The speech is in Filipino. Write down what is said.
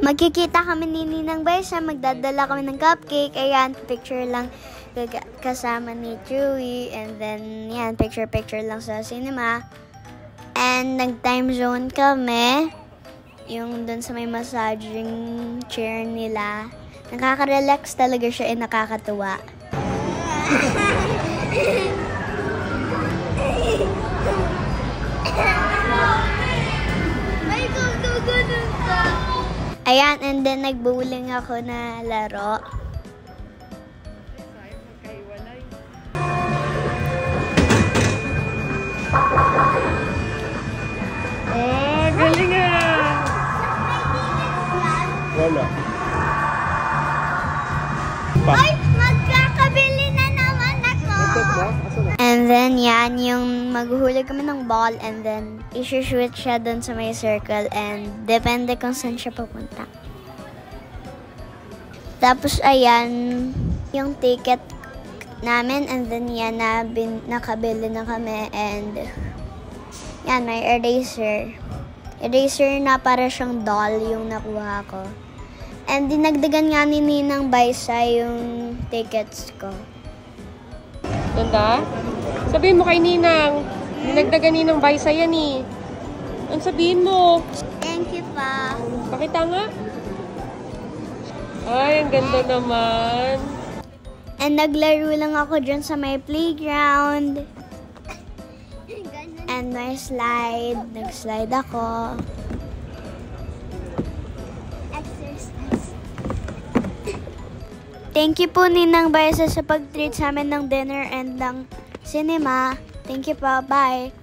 Magkikita kami ni Ninang Baisa, magdadala kami ng cupcake. Ayan, picture lang kasama ni Chewy. And then, yan, picture lang sa cinema. And nag-time zone kami. Yung dun sa may massaging chair nila. Nakaka-relax talaga siya, nakakatuwa. Ayan, and then nag-bowling ako na laro. Oh, galing ah! Wala. Ay, magkakabili na naman ako! And then, yan, yung maghuhulog kami ng ball and then isushoot siya dun sa may circle and depende kung saan siya pupunta. Tapos, ayan, yung ticket namin and then yan, nakabili na kami and yan, may eraser. Eraser na para siyang doll yung nakuha ko. And dinagdagan nga ni Ninang Baisa yung tickets ko. Ganda? Sabihin mo kay Ninang, dinagdagan Ninang Baisa yan eh. Ang sabihin mo? Thank you pa. Pakita nga. Ay, ang ganda naman. And naglaro lang ako dyan sa may playground. And may slide. Nag-slide ako. Exercise. Thank you po Ninang Baisa sa pag-treat sa amin ng dinner and ng cinema. Thank you po. Bye.